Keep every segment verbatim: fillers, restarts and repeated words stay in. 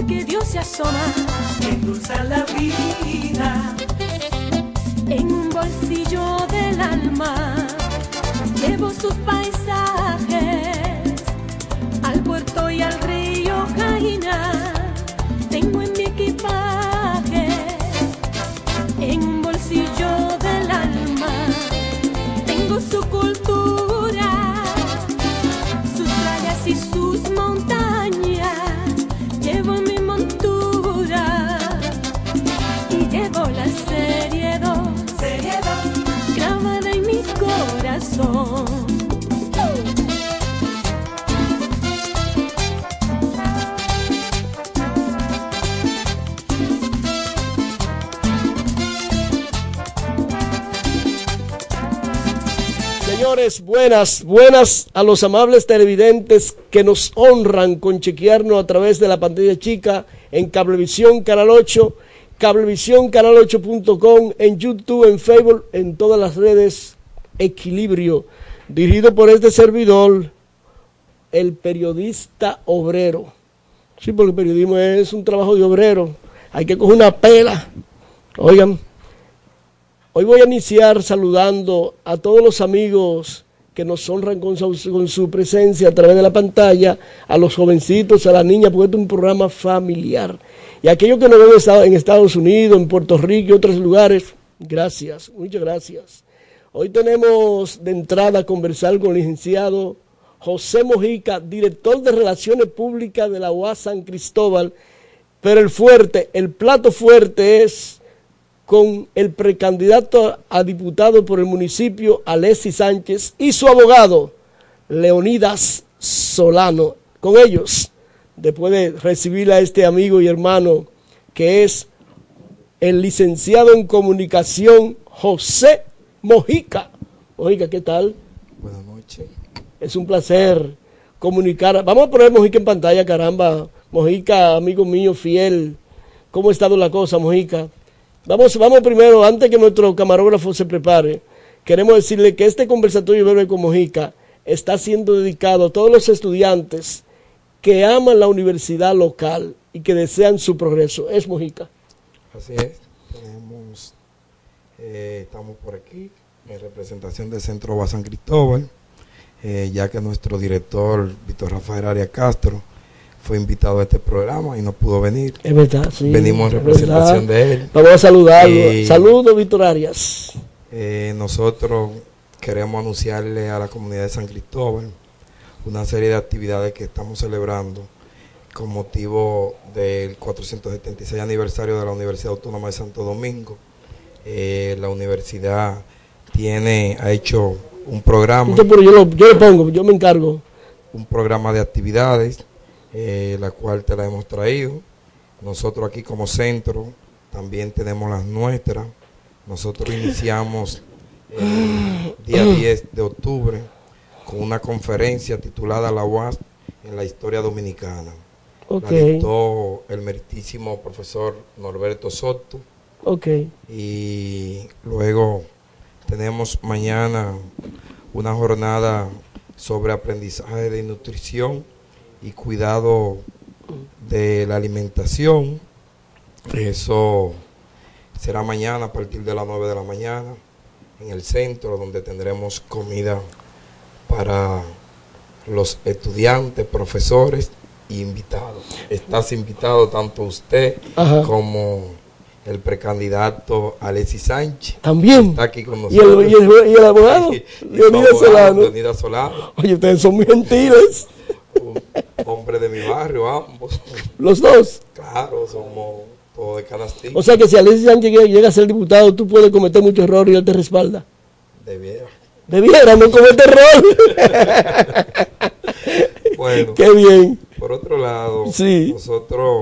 que Dios se asoma, endulza la vida. En un bolsillo del alma llevo sus paisajes, al puerto y al río Jaina tengo en mi equipaje. En un bolsillo del alma tengo su cultura, sus playas y sus montañas, llevo mi montura y llevo la serie dos, Serie dos, grabada en mi corazón. Señores, buenas, buenas a los amables televidentes que nos honran con chequearnos a través de la pantalla chica en Cablevisión Canal ocho, cablevisión canal ocho punto com, en YouTube, en Facebook, en todas las redes. Equilibrio, dirigido por este servidor, el periodista obrero. Sí, porque el periodismo es un trabajo de obrero, hay que coger una pela. Oigan, hoy voy a iniciar saludando a todos los amigos que nos honran con su, con su presencia a través de la pantalla, a los jovencitos, a las niñas, porque este es un programa familiar. Y aquellos que nos ven en Estados Unidos, en Puerto Rico y otros lugares, gracias, muchas gracias. Hoy tenemos de entrada a conversar con el licenciado José Mojica, director de Relaciones Públicas de la U A S San Cristóbal, pero el fuerte, el plato fuerte es con el precandidato a diputado por el municipio, Alexis Sánchez, y su abogado, Leonidas Solano. Con ellos, después de recibir a este amigo y hermano, que es el licenciado en comunicación, José Mojica. Mojica, ¿qué tal? Buenas noches. Es un placer comunicar. Vamos a poner Mojica en pantalla, caramba. Mojica, amigo mío, fiel. ¿Cómo ha estado la cosa, Mojica? Vamos, vamos primero, antes que nuestro camarógrafo se prepare, queremos decirle que este conversatorio breve con Mojica está siendo dedicado a todos los estudiantes que aman la universidad local y que desean su progreso. ¿Es, Mojica? Así es. Tenemos, eh, estamos por aquí en representación del Centro U A S San Cristóbal, eh, ya que nuestro director, Víctor Rafael Arias Castro, fue invitado a este programa y no pudo venir. Es verdad, sí. Venimos en representación de él. Vamos a saludarlo. Eh, Saludos, Víctor Arias. Eh, nosotros queremos anunciarle a la comunidad de San Cristóbal una serie de actividades que estamos celebrando con motivo del cuatrocientos setenta y seis aniversario de la Universidad Autónoma de Santo Domingo. Eh, la universidad tiene, ha hecho un programa. Yo lo, yo lo pongo, yo me encargo. Un programa de actividades. Eh, la cual te la hemos traído. Nosotros aquí como centro también tenemos las nuestras. Nosotros iniciamos el día diez de octubre con una conferencia titulada La U A S en la historia dominicana. Okay. La dictó el meritísimo profesor Norberto Soto. Okay. Y luego tenemos mañana una jornada sobre aprendizaje de nutrición y cuidado de la alimentación. Eso será mañana a partir de las nueve de la mañana en el centro, donde tendremos comida para los estudiantes, profesores e invitados. Estás invitado tanto usted Ajá. como el precandidato Alexis Sánchez. También. Está aquí con nosotros. ¿Y el, y el, y el abogado? Leonidas Solano. Leonidas Solano. Oye, ustedes son muy gentiles. Hombre de mi barrio, ambos. ¿Los dos? Claro, somos todos de canastilla. O sea que si Alexis Sánchez llega a ser diputado, tú puedes cometer muchos errores y él te respalda. Debiera. Debiera, no comete error. Bueno. Qué bien. Por otro lado, sí. nosotros,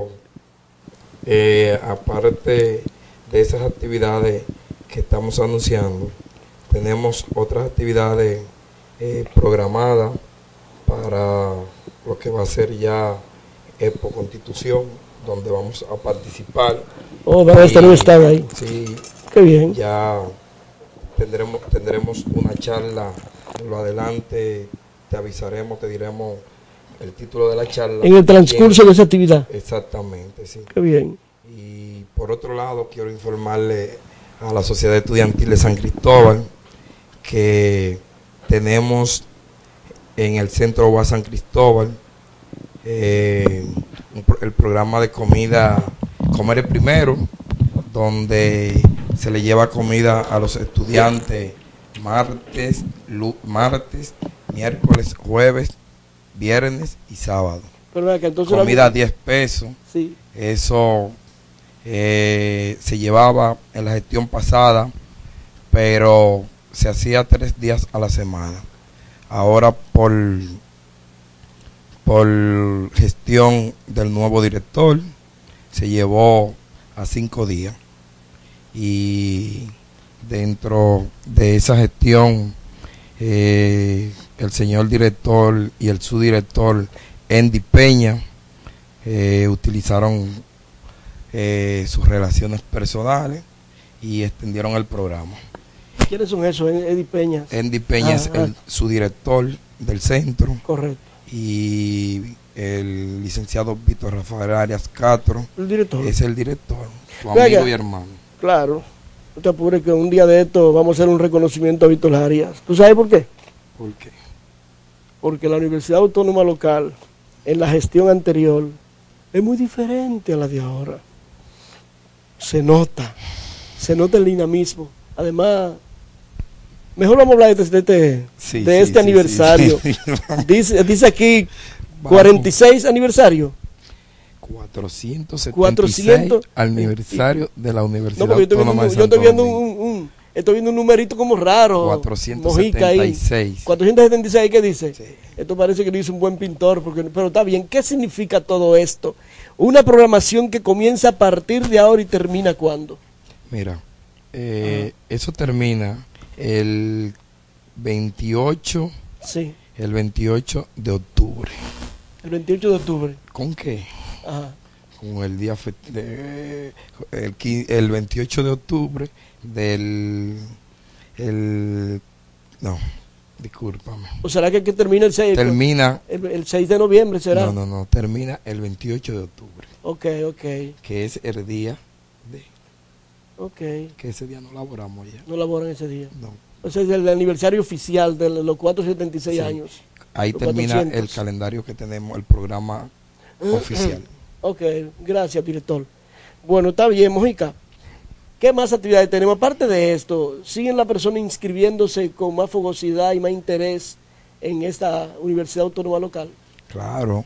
eh, aparte de esas actividades que estamos anunciando, tenemos otras actividades eh, programadas para lo que va a ser ya Expo Constitución, donde vamos a participar. Oh, van a estar un estado ahí. Sí. Qué bien. Ya tendremos tendremos una charla en lo adelante, te avisaremos, te diremos el título de la charla. En el transcurso de esa actividad. Exactamente, sí. Qué bien. Y por otro lado, quiero informarle a la Sociedad Estudiantil de San Cristóbal que tenemos en el Centro O A San Cristóbal eh, el programa de comida Comer el Primero, donde se le lleva comida a los estudiantes martes, martes, miércoles, jueves, viernes y sábado. Pero acá, entonces comida a diez pesos. Sí. Eso eh, se llevaba en la gestión pasada, pero se hacía tres días a la semana. Ahora por, por gestión del nuevo director se llevó a cinco días. Y dentro de esa gestión eh, el señor director y el subdirector Andy Peña eh, utilizaron eh, sus relaciones personales y extendieron el programa. ¿Quiénes son esos, Andy Peña? Andy Peña ah, es el ah. subdirector del centro. Correcto. Y el licenciado Víctor Rafael Arias Castro el director. Es el director, tu amigo Venga. y hermano. Claro, no te apures que un día de esto vamos a hacer un reconocimiento a Víctor Arias. ¿Tú sabes por qué? ¿Por qué? Porque la Universidad Autónoma Local, en la gestión anterior, es muy diferente a la de ahora. Se nota, se nota el dinamismo. Además, mejor vamos a hablar de este, de este, sí, de sí, este sí, aniversario. Sí, sí. Dice, dice aquí cuarenta y seis aniversario. cuatrocientos setenta y seis aniversario de la Universidad no, Autónoma de Santo Yo estoy viendo un, un, un, estoy viendo un numerito como raro. cuatrocientos setenta y seis. cuatrocientos setenta y seis, ¿qué dice? Sí. Esto parece que lo hizo un buen pintor, porque, pero está bien. ¿Qué significa todo esto? Una programación que comienza a partir de ahora y termina ¿cuándo? Mira, eh, eso termina el veintiocho, sí. el veintiocho de octubre. El veintiocho de octubre. ¿Con qué? Ajá. Con el día de, el, el veintiocho de octubre del el no, discúlpame. ¿O será que, que termina el seis? Termina el, el seis de noviembre será. No, no, no, termina el veintiocho de octubre. Ok, ok. Que es el día de Ok. Que ese día no laboramos ya. No laboran ese día. No. O sea, es el aniversario oficial de los cuatrocientos setenta y seis sí. años. Ahí termina cuatrocientos. El calendario que tenemos, el programa oficial. Ok, gracias, director. Bueno, está bien, Mojica. ¿Qué más actividades tenemos? Aparte de esto, ¿siguen las personas inscribiéndose con más fogosidad y más interés en esta Universidad Autónoma Local? Claro.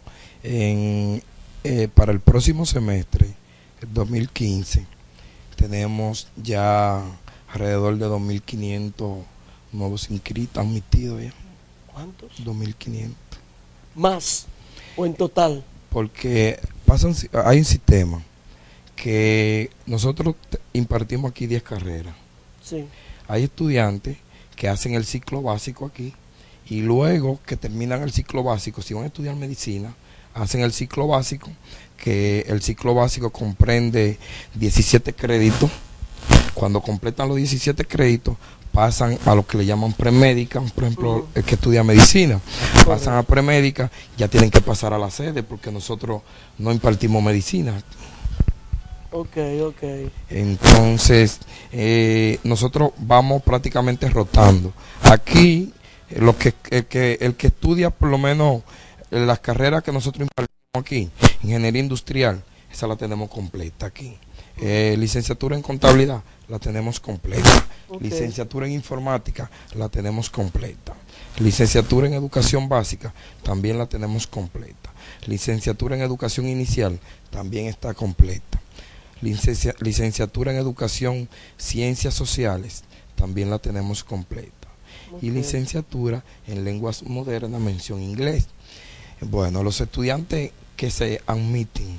En, eh, para el próximo semestre, el dos mil quince, tenemos ya alrededor de dos mil quinientos nuevos inscritos admitidos ya. ¿Cuántos? dos mil quinientos. ¿Más o en total? Porque pasan, hay un sistema que nosotros impartimos aquí diez carreras. Sí. Hay estudiantes que hacen el ciclo básico aquí y luego que terminan el ciclo básico, si van a estudiar medicina, hacen el ciclo básico, que el ciclo básico comprende diecisiete créditos. Cuando completan los diecisiete créditos, pasan a lo que le llaman premédica, por ejemplo, uh-huh. el que estudia medicina, pasan a premédica, ya tienen que pasar a la sede porque nosotros no impartimos medicina. Ok, ok. Entonces, eh, nosotros vamos prácticamente rotando. Aquí, lo que, el, que, el que estudia por lo menos las carreras que nosotros impartimos aquí, ingeniería industrial, esa la tenemos completa aquí. Eh, licenciatura en contabilidad, la tenemos completa. Okay. Licenciatura en informática, la tenemos completa. Licenciatura en educación básica, también la tenemos completa. Licenciatura en educación inicial, también está completa. Licencia, licenciatura en educación ciencias sociales, también la tenemos completa. Okay. Y licenciatura en lenguas modernas, mención inglés. Bueno, los estudiantes que se admiten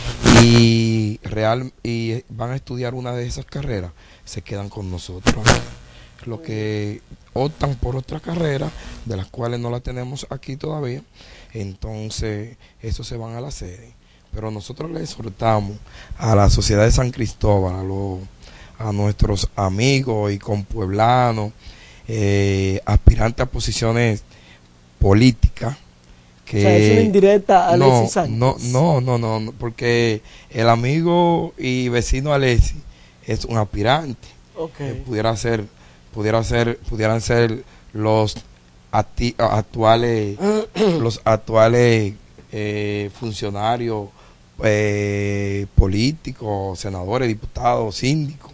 y real y van a estudiar una de esas carreras se quedan con nosotros. Los que optan por otra carrera, de las cuales no la tenemos aquí todavía, entonces esos se van a la sede. Pero nosotros le exhortamos a la sociedad de San Cristóbal, a, los, a nuestros amigos y compueblanos, eh, aspirantes a posiciones políticas, que... O sea, es una indirecta a no, Alexis Sánchez. No, no, no, no, no, porque el amigo y vecino Alexis es un aspirante. Okay. Que pudiera ser, pudiera ser, pudieran ser los ati- actuales, los actuales eh, funcionarios eh, políticos, senadores, diputados, síndicos,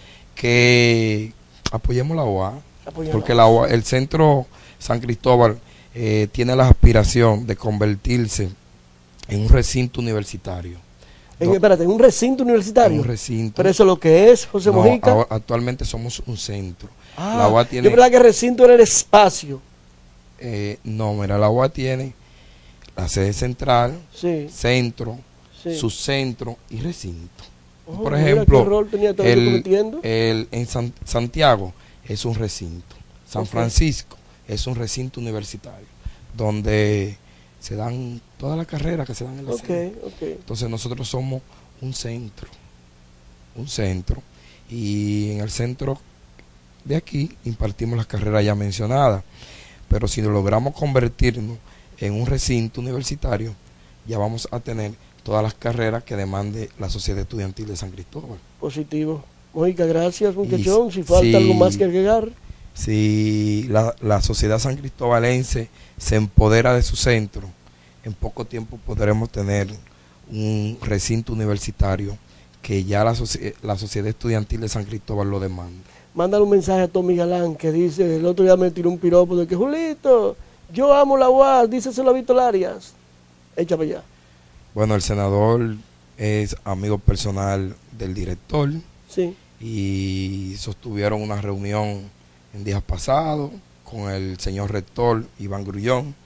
que apoyemos la O A, Apoyemos porque la O A, el centro San Cristóbal eh, tiene la aspiración de convertirse en un recinto universitario. En, Do, espérate, ¿en un recinto universitario? En un recinto. ¿Pero eso es lo que es, José no, Mojica? Ahora, actualmente somos un centro. Ah, la U A tiene, yo verdad que recinto era el espacio. Eh, no, mira, la U A tiene la sede central, sí. centro, sí. subcentro y recinto. Oh, Por ejemplo, ¿qué rol tenía todo el, cometiendo? el, en San, Santiago es un recinto. San okay. Francisco es un recinto universitario, donde se dan todas las carreras que se dan en la okay, sede. Okay. Entonces nosotros somos un centro, un centro, y en el centro de aquí impartimos las carreras ya mencionadas, pero si logramos convertirnos en un recinto universitario, ya vamos a tener todas las carreras que demande la Sociedad Estudiantil de San Cristóbal. Positivo. Mojica, gracias, muchachón. Si falta si, algo más que agregar. Si la, la sociedad san cristobalense se empodera de su centro, en poco tiempo podremos tener un recinto universitario que ya la, la Sociedad Estudiantil de San Cristóbal lo demanda. Mándale un mensaje a Tommy Galán que dice, el otro día me tiró un piropo de que, Julito, yo amo la U A S, díceselo a Víctor Arias. Échame allá. Bueno, el senador es amigo personal del director. Sí. Y sostuvieron una reunión en días pasados con el señor rector Iván Grullón,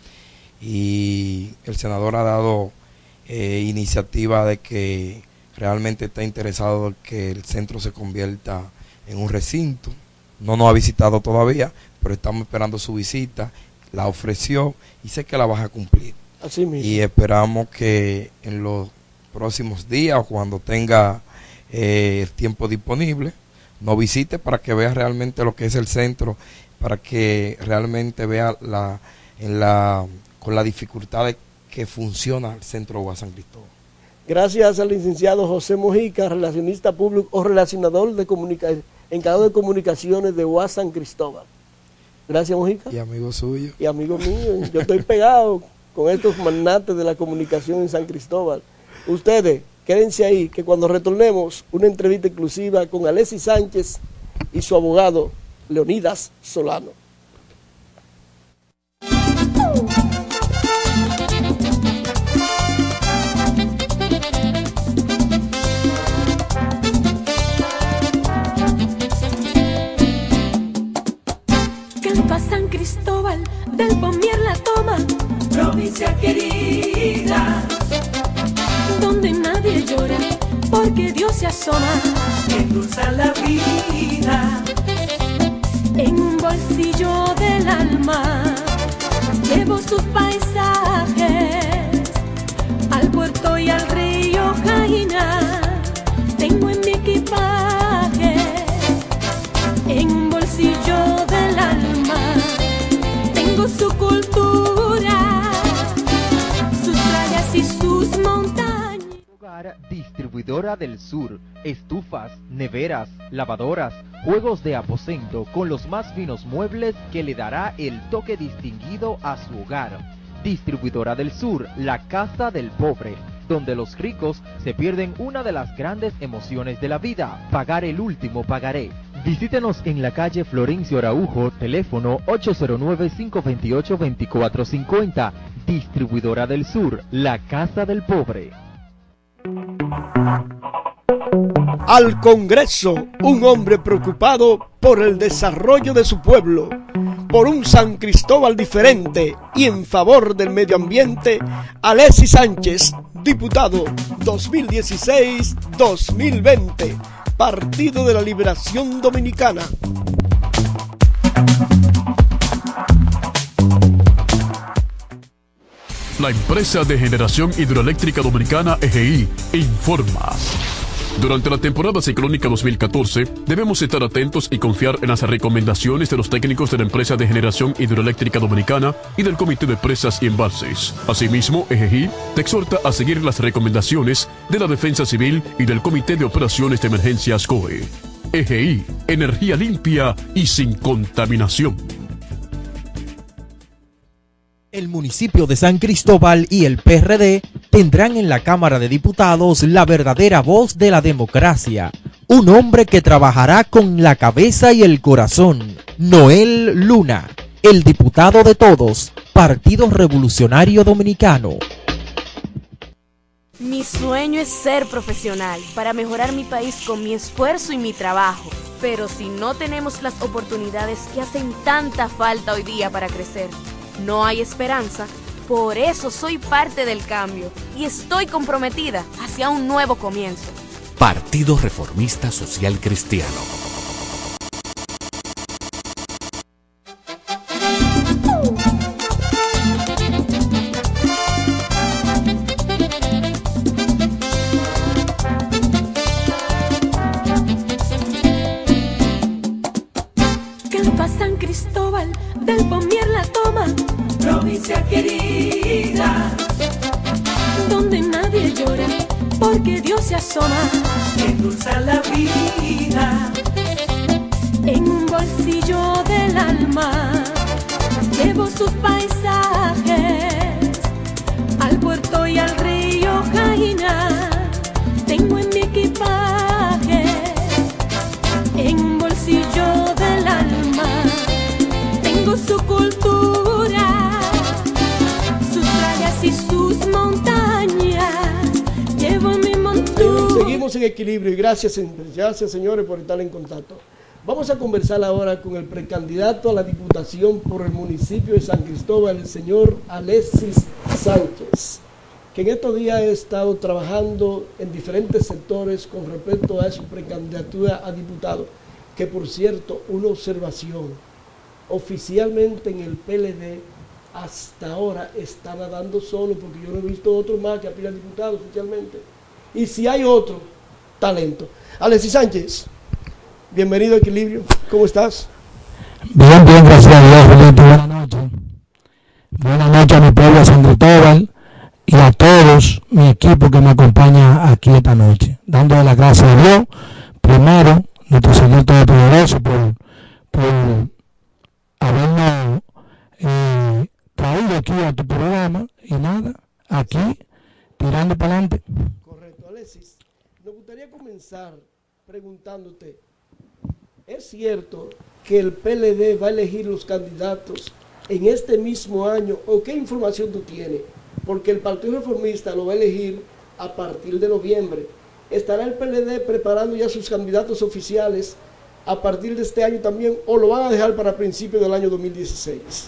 y el senador ha dado eh, iniciativa de que realmente está interesado en que el centro se convierta en un recinto. No nos ha visitado todavía, pero estamos esperando su visita, la ofreció y sé que la vas a cumplir. Así mismo. Y esperamos que en los próximos días o cuando tenga eh, el tiempo disponible, nos visite para que vea realmente lo que es el centro, para que realmente vea la, en la, con la dificultad de que funciona el centro U A S San Cristóbal. Gracias al licenciado José Mojica, relacionista público o relacionador de comunicación, encargado de comunicaciones de U A S San Cristóbal. Gracias, Mojica. Y amigo suyo. Y amigo mío. Yo estoy pegado con estos magnates de la comunicación en San Cristóbal. Ustedes, quédense ahí, que cuando retornemos, una entrevista exclusiva con Alexis Sánchez y su abogado, Leonidas Solano. Canta San Cristóbal, del Pomier la toma, provincia querida, donde nadie llora, porque Dios se asoma, endulza la vida. En un bolsillo del alma, llevo sus paisajes, al puerto y al río Jaina, tengo en mi equipaje, en un bolsillo del alma, tengo su cultura, sus playas y sus montañas. Distribuidora del Sur, estufas, neveras, lavadoras, juegos de aposento con los más finos muebles que le dará el toque distinguido a su hogar. Distribuidora del Sur, la casa del pobre, donde los ricos se pierden una de las grandes emociones de la vida, pagar el último pagaré. Visítenos en la calle Florencio Araujo, teléfono ocho cero nueve, cinco dos ocho, dos cuatro cinco cero. Distribuidora del Sur, la casa del pobre. Al Congreso, un hombre preocupado por el desarrollo de su pueblo, por un San Cristóbal diferente y en favor del medio ambiente, Alexis Sánchez, diputado dos mil dieciséis a dos mil veinte, Partido de la Liberación Dominicana. La empresa de generación hidroeléctrica dominicana E G I informa. Durante la temporada ciclónica dos mil catorce, debemos estar atentos y confiar en las recomendaciones de los técnicos de la empresa de generación hidroeléctrica dominicana y del Comité de Presas y Embalses. Asimismo, E G I te exhorta a seguir las recomendaciones de la Defensa Civil y del Comité de Operaciones de Emergencias C O E. E G I, energía limpia y sin contaminación. El municipio de San Cristóbal y el P R D tendrán en la Cámara de Diputados la verdadera voz de la democracia. Un hombre que trabajará con la cabeza y el corazón. Noel Luna, el diputado de todos, Partido Revolucionario Dominicano. Mi sueño es ser profesional para mejorar mi país con mi esfuerzo y mi trabajo. Pero si no tenemos las oportunidades que hacen tanta falta hoy día para crecer, no hay esperanza. Por eso soy parte del cambio y estoy comprometida hacia un nuevo comienzo. Partido Reformista Social Cristiano. Campa San Cristóbal, del Pomier la toma, provincia querida, donde nadie llora, porque Dios se asoma, que endulza la vida. En un bolsillo del alma, llevo sus paisajes, al puerto y al río Jaina, tengo en mi equipaje, en un bolsillo del alma, tengo su cultura, sus playas y sus montañas, llevo mi montura. Seguimos en equilibrio y gracias, gracias señores por estar en contacto. Vamos a conversar ahora con el precandidato a la Diputación por el municipio de San Cristóbal, el señor Alexis Sánchez, que en estos días ha estado trabajando en diferentes sectores con respecto a su precandidatura a diputado, que por cierto, una observación, oficialmente en el P L D hasta ahora está nadando solo, porque yo no he visto otro más que aspira a diputado oficialmente, y si hay otro, talento. Alexis Sánchez, bienvenido a Equilibrio, ¿cómo estás? Bien, bien, gracias a Dios, Julito. Buenas noches. Buenas noches a mi pueblo de San Cristóbal y a todos mi equipo que me acompaña aquí esta noche. Dándole las gracias a Dios, primero, nuestro Señor Todopoderoso, por, por habernos eh, traído aquí a tu programa y nada, aquí, tirando para adelante. Correcto, Alexis, nos gustaría comenzar preguntándote, ¿es cierto que el P L D va a elegir los candidatos en este mismo año? ¿O qué información tú tienes? Porque el Partido Reformista lo va a elegir a partir de noviembre. ¿Estará el P L D preparando ya sus candidatos oficiales a partir de este año también, o lo van a dejar para principios del año dos mil dieciséis?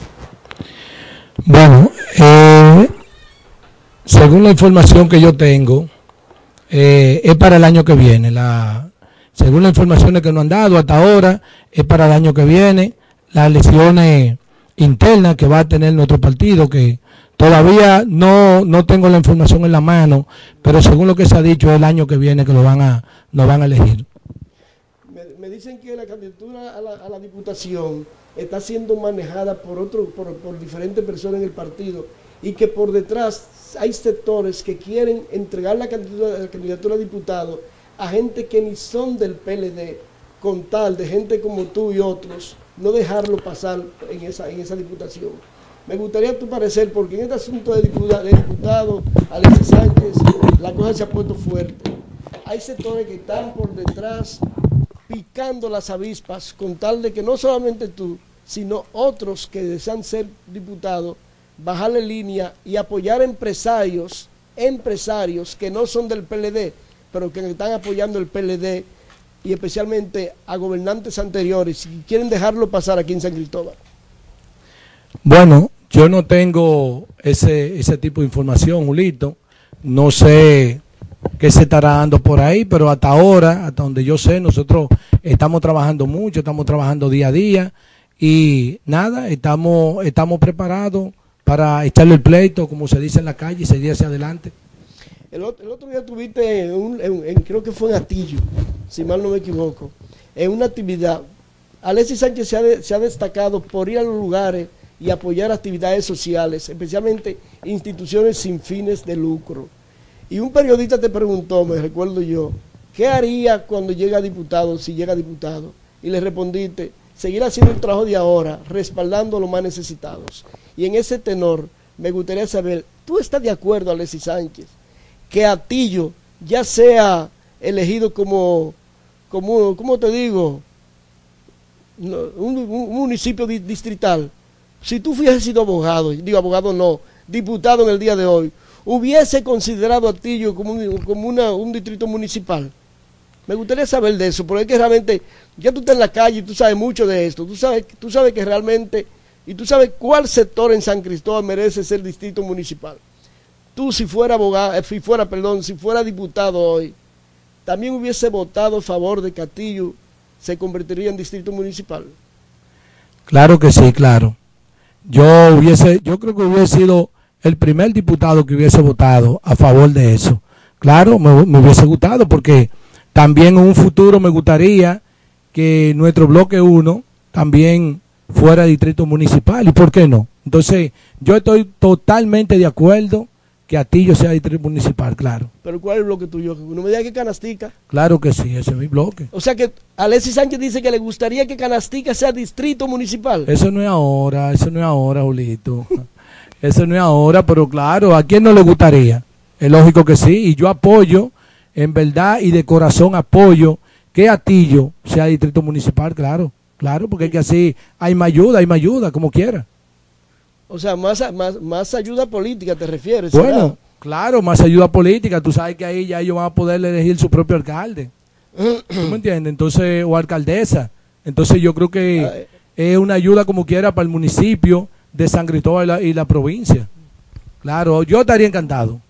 Bueno, eh, según la información que yo tengo, eh, es para el año que viene. La Según las informaciones que nos han dado hasta ahora, es para el año que viene, las elecciones internas que va a tener nuestro partido, que todavía no, no tengo la información en la mano, pero según lo que se ha dicho, es el año que viene que lo van a, nos van a elegir. Me, me dicen que la candidatura a la, a la diputación está siendo manejada por, otro, por, por diferentes personas en el partido, y que por detrás hay sectores que quieren entregar la candidatura, la candidatura a diputado a gente que ni son del P L D, con tal de gente como tú y otros, no dejarlo pasar en esa, en esa diputación. Me gustaría tu parecer, porque en este asunto de diputado, de diputado Alexis Sánchez, la cosa se ha puesto fuerte. Hay sectores que están por detrás picando las avispas, con tal de que no solamente tú, sino otros que desean ser diputados, bajarle línea y apoyar empresarios, empresarios que no son del P L D, pero que están apoyando el P L D, y especialmente a gobernantes anteriores, y quieren dejarlo pasar aquí en San Cristóbal. Bueno, yo no tengo ese, ese tipo de información, Julito. No sé qué se estará dando por ahí, pero hasta ahora, hasta donde yo sé, nosotros estamos trabajando mucho, estamos trabajando día a día, y nada, estamos, estamos preparados para echarle el pleito, como se dice en la calle, y seguir hacia adelante. El otro, el otro día tuviste, en un, en, en, creo que fue en Atillo, si mal no me equivoco, en una actividad. Alexis Sánchez se ha, de, se ha destacado por ir a los lugares y apoyar actividades sociales, especialmente instituciones sin fines de lucro. Y un periodista te preguntó, me recuerdo yo, ¿qué haría cuando llega a diputado, si llega a diputado? Y le respondiste, seguir haciendo el trabajo de ahora, respaldando a los más necesitados. Y en ese tenor, me gustaría saber, ¿tú estás de acuerdo, Alexis Sánchez, que Atillo ya sea elegido como, como ¿cómo te digo?, un, un municipio di, distrital? Si tú hubieses sido abogado, digo abogado no, diputado en el día de hoy, ¿hubiese considerado Atillo como, un, como una, un distrito municipal? Me gustaría saber de eso, porque es que realmente, ya tú estás en la calle y tú sabes mucho de esto, tú sabes, tú sabes que realmente, y tú sabes cuál sector en San Cristóbal merece ser distrito municipal. Tú si fuera abogado, si fuera, perdón, si fuera diputado hoy, también hubiese votado a favor de que Atillo se convertiría en distrito municipal. Claro que sí, claro. Yo hubiese, yo creo que hubiese sido el primer diputado que hubiese votado a favor de eso. Claro, me, me hubiese gustado, porque también en un futuro me gustaría que nuestro bloque uno también fuera distrito municipal, ¿y por qué no? Entonces, yo estoy totalmente de acuerdo que Atillo sea distrito municipal, claro. ¿Pero cuál es el bloque tuyo? ¿No me digas que Canastica? Claro que sí, ese es mi bloque. O sea que Alexis Sánchez dice que le gustaría que Canastica sea distrito municipal. Eso no es ahora, eso no es ahora, Julito. Eso no es ahora, pero claro, ¿a quién no le gustaría? Es lógico que sí, y yo apoyo, en verdad y de corazón apoyo que Atillo sea distrito municipal, claro, claro, porque es que así hay más ayuda, hay más ayuda, como quiera. O sea, más, más, más ayuda política te refieres. Bueno, ¿verdad? claro, más ayuda política, tú sabes que ahí ya ellos van a poder elegir su propio alcalde, ¿tú me entiendes? Entonces, o alcaldesa, entonces yo creo que es una ayuda como quiera para el municipio de San Cristóbal y la, y la provincia. Claro, yo estaría encantado.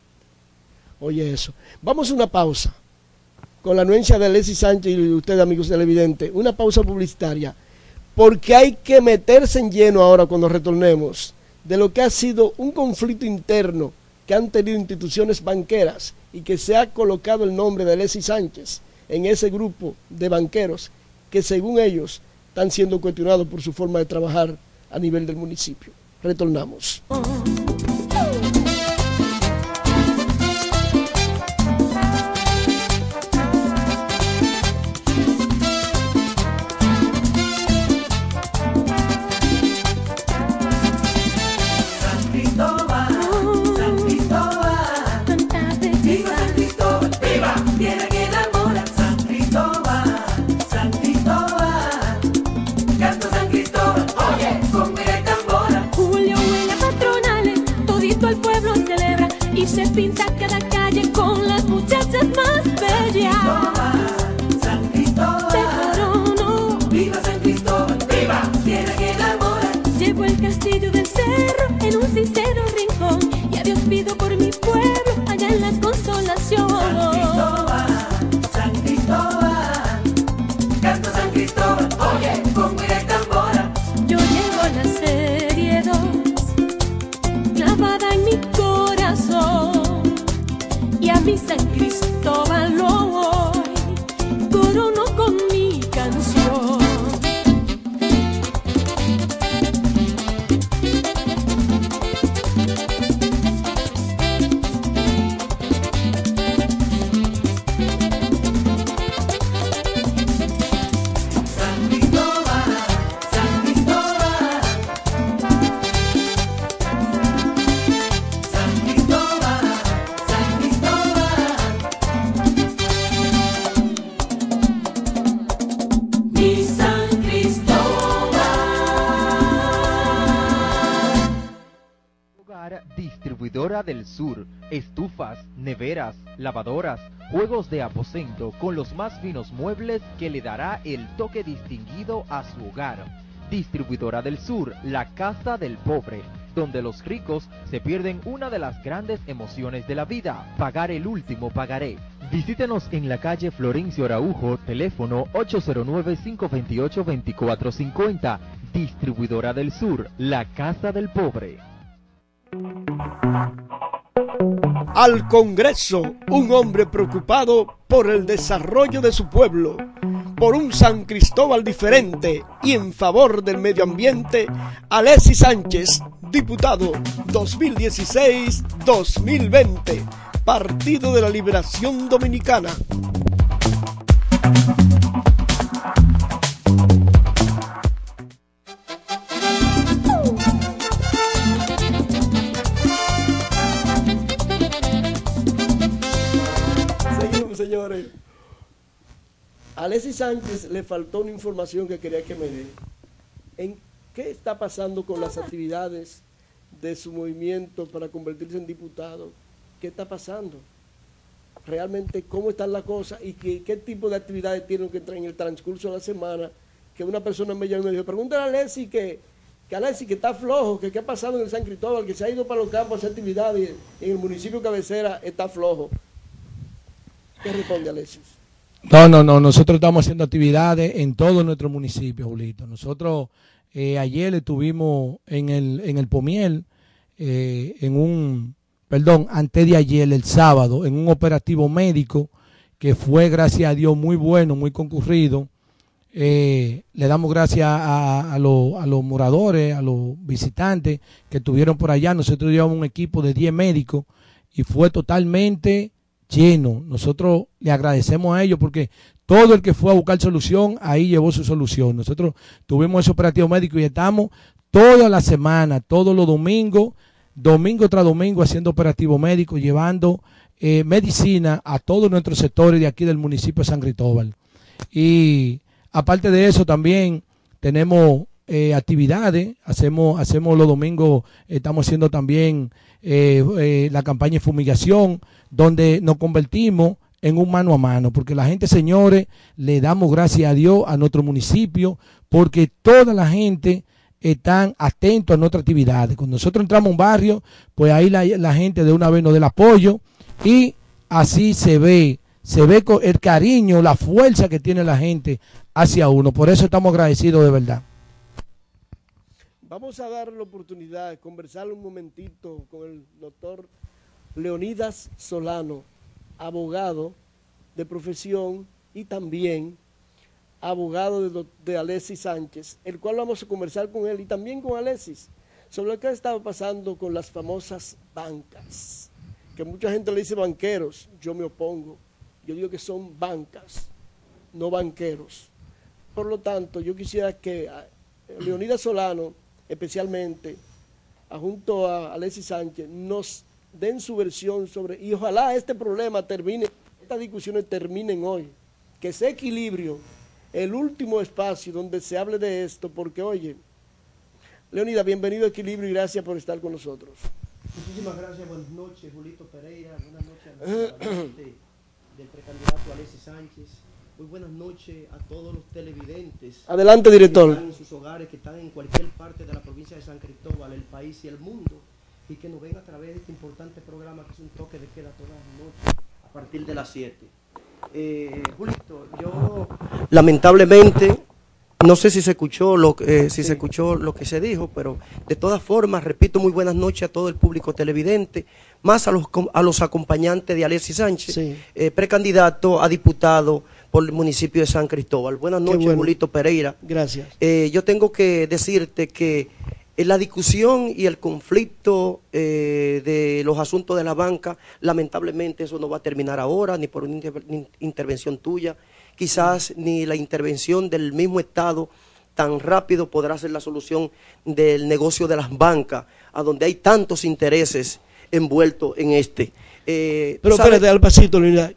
Oye eso. Vamos a una pausa con la anuencia de Alexis Sánchez y ustedes, amigos televidentes, una pausa publicitaria, porque hay que meterse en lleno ahora cuando retornemos de lo que ha sido un conflicto interno que han tenido instituciones banqueras y que se ha colocado el nombre de Alexis Sánchez en ese grupo de banqueros que según ellos están siendo cuestionados por su forma de trabajar a nivel del municipio. Retornamos. Y se pinta cada calle con las muchachas más bellas. San Cristóbal, de Corono, viva San Cristóbal, viva, tierra que enamora. Llevo el castillo del cerro en un sincero rincón, y a Dios pido por mi pueblo allá en la Consolación. San Cristóbal, San Cristóbal, canto San Cristóbal, oye, con mira y tambora. Yo llevo la serie dos clavada en mi corazón, y a mi San Cristóbal lo voy corono con mi canción. San Cristóbal, San Cristóbal, San Cristóbal, San Cristóbal, mi San Cristóbal. Hogar Distribuidora del Sur, estufas, neveras, lavadoras, juegos de aposento con los más finos muebles que le dará el toque distinguido a su hogar. Distribuidora del Sur, la casa del pobre, donde los ricos se pierden una de las grandes emociones de la vida, pagar el último pagaré. Visítenos en la calle Florencio Araujo, teléfono ocho cero nueve, cinco dos ocho, dos cuatro cinco cero. Distribuidora del Sur, la casa del pobre. Al Congreso, un hombre preocupado por el desarrollo de su pueblo, por un San Cristóbal diferente y en favor del medio ambiente, Alexis Sánchez, diputado dos mil dieciséis dos mil veinte, Partido de la Liberación Dominicana. Señores, a Alexis Sánchez le faltó una información que quería que me dé. ¿En qué está pasando con las actividades de su movimiento para convertirse en diputado? ¿Qué está pasando? Realmente, ¿cómo están las cosas? ¿Y qué, qué tipo de actividades tienen que entrar en el transcurso de la semana? Que una persona me llamó y me dijo, pregúntale a Alexis que, que Alexis que está flojo, que qué ha pasado en el San Cristóbal, que se ha ido para los campos a hacer actividades y en el municipio cabecera está flojo. ¿Qué responde Alexis? No, no, no, nosotros estamos haciendo actividades en todo nuestro municipio, Julito. Nosotros eh, ayer estuvimos en el, en el Pomiel, eh, en un, perdón, antes de ayer, el sábado, en un operativo médico que fue, gracias a Dios, muy bueno, muy concurrido. Eh, le damos gracias a, a, lo, a los moradores, a los visitantes que estuvieron por allá. Nosotros llevamos un equipo de diez médicos y fue totalmente lleno. Nosotros le agradecemos a ellos porque todo el que fue a buscar solución, ahí llevó su solución. Nosotros tuvimos ese operativo médico y estamos toda la semana, todos los domingos, domingo tras domingo, haciendo operativo médico, llevando eh, medicina a todos nuestros sectores de aquí del municipio de San Cristóbal. Y aparte de eso también tenemos eh, actividades, hacemos, hacemos los domingos, estamos haciendo también eh, eh, la campaña de fumigación, donde nos convertimos en un mano a mano, porque la gente, señores, le damos gracias a Dios a nuestro municipio, porque toda la gente están atentos a nuestras actividades. Cuando nosotros entramos a un barrio, pues ahí la, la gente de una vez nos da el apoyo y así se ve, se ve con el cariño, la fuerza que tiene la gente hacia uno. Por eso estamos agradecidos de verdad. Vamos a dar la oportunidad de conversar un momentito con el doctor Leonidas Solano, abogado de profesión y también abogado de, de Alexis Sánchez, el cual vamos a conversar con él y también con Alexis sobre lo que ha estado pasando con las famosas bancas, que mucha gente le dice banqueros, yo me opongo, yo digo que son bancas, no banqueros. Por lo tanto, yo quisiera que Leonidas Solano, especialmente, junto a Alexis Sánchez, nos den su versión sobre, y ojalá este problema termine, estas discusiones terminen hoy, que ese equilibrio, el último espacio donde se hable de esto, porque oye, Leonidas, bienvenido a Equilibrio y gracias por estar con nosotros. Muchísimas gracias, buenas noches, Julito Pereira, buenas noches a la gente del precandidato Alexis Sánchez, muy buenas noches a todos los televidentes. Adelante, director. Que están en sus hogares, que están en cualquier parte de la provincia de San Cristóbal, el país y el mundo, y que nos ven a través de este importante programa que es un toque de queda todas las noches a partir de las siete. Eh, Julito, yo lamentablemente no sé si se escuchó lo eh, si sí. se escuchó lo que se dijo, pero de todas formas repito muy buenas noches a todo el público televidente, más a los a los acompañantes de Alexis Sánchez, sí. eh, precandidato a diputado por el municipio de San Cristóbal. Buenas noches, bueno. Julito Pereira. Gracias. Eh, yo tengo que decirte que la discusión y el conflicto eh, de los asuntos de la banca, lamentablemente eso no va a terminar ahora, ni por una inter intervención tuya, quizás ni la intervención del mismo Estado tan rápido podrá ser la solución del negocio de las bancas, a donde hay tantos intereses envueltos en este. Eh, Pero espérate, al pasito, Leonidas.